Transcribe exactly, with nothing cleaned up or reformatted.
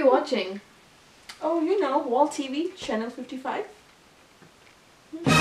you watching? Oh, you know, Wall T V, channel fifty-five.